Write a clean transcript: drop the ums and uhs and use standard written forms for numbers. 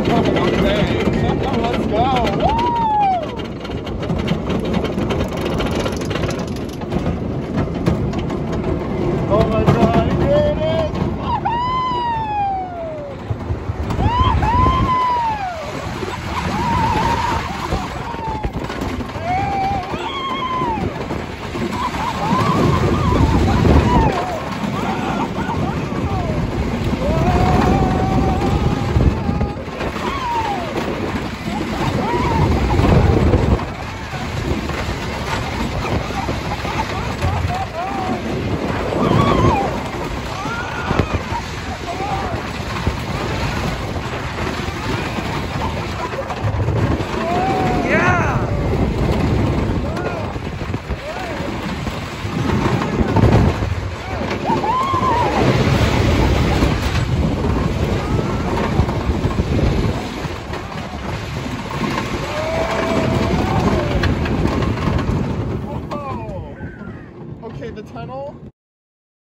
Let's go. Woo! Oh my god, here it is! Okay, the tunnel